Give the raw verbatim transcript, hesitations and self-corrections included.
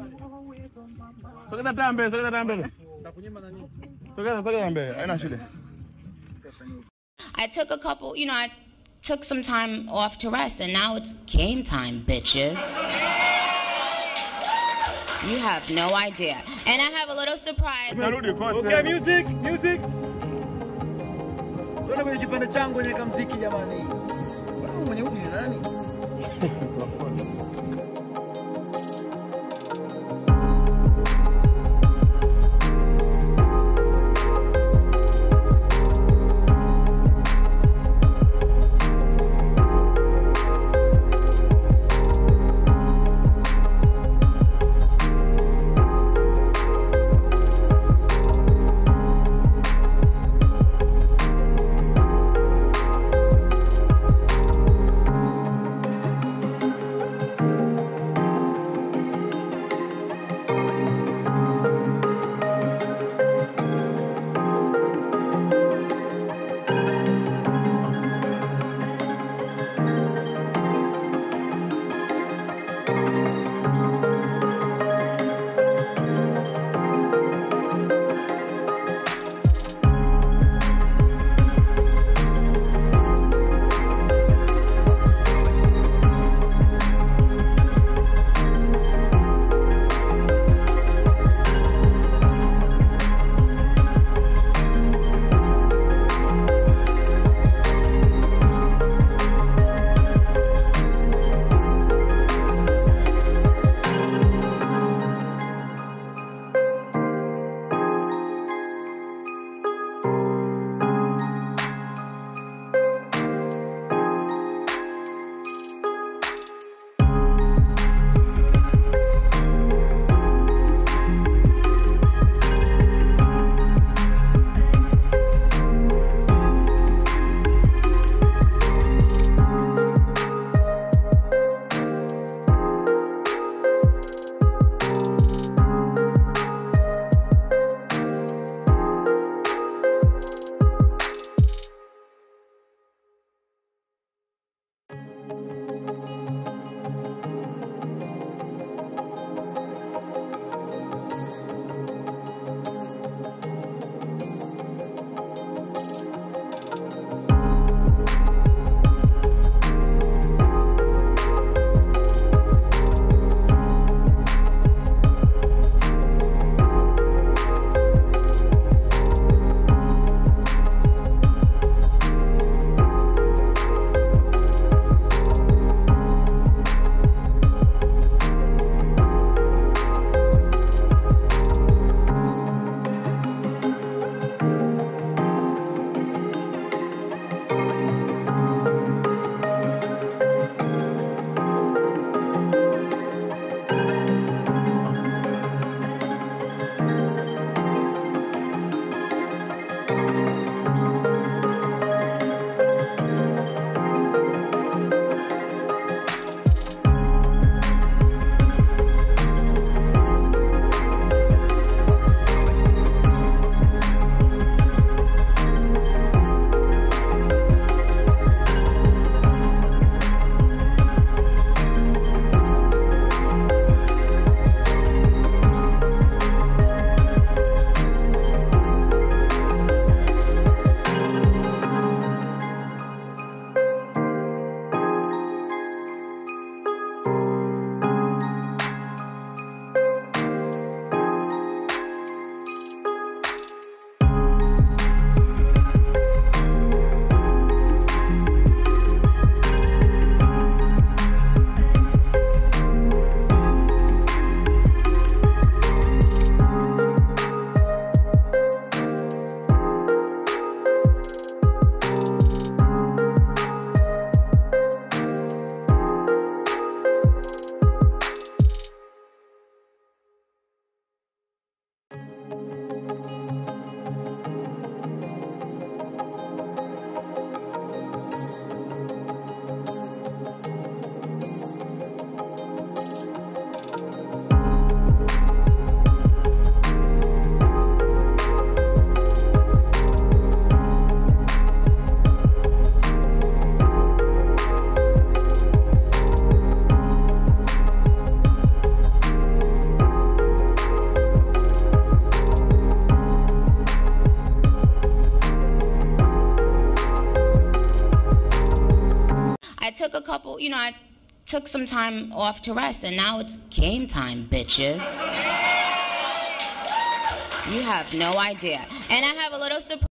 Sogeza tambe, sogeza tambe. Sogeza, sogeza tambe. Haina shida. I took a couple, you know, I took some time off to rest, and now it's game time, bitches. You have no idea. And I have a little surprise. Okay, music, music. Tuone kwenye kipande changu kwenye kamziki jamani. Mwenye huyu ni nani? I took a couple, you know, I took some time off to rest, and now it's game time, bitches. You have no idea. And I have a little surprise.